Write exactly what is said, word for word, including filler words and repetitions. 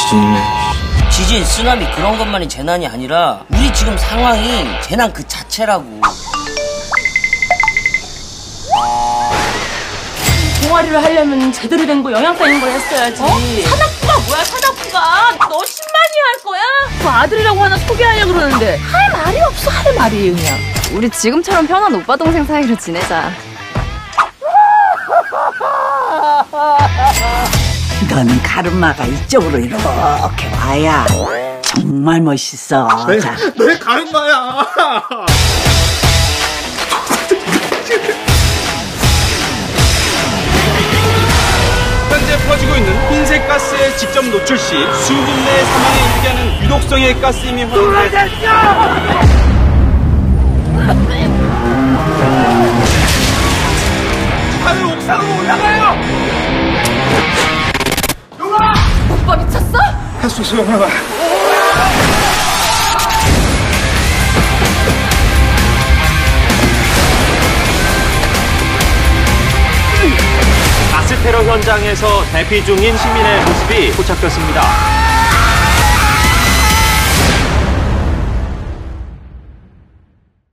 지진이네. 지진, 쓰나미 그런 것만이 재난이 아니라 우리 지금 상황이 재난 그 자체라고. 동아리를 하려면 제대로 된 거 영양가 있는 걸 했어야지. 어? 사납부가 뭐야 사납부가. 너 십만이 할 거야? 그 아들이라고 하나 소개하려고 그러는데 할 말이 없어. 할 말이 그냥. 우리 지금처럼 편한 오빠 동생 사이로 지내자. 너는 가르마가 이쪽으로 이렇게 와야 정말 멋있어. 내, 자. 내 가르마야. 현재 퍼지고 있는 흰색 가스에 직접 노출 시 수분 내 사망에 이르게 하는 유독성의 가스임이 확인돼. 하늘 옥상으로 올라가요. 오빠 미쳤어? 할 수 있어, 영아가. 가스 테러 현장에서 대피 중인 시민의 모습이 포착됐습니다.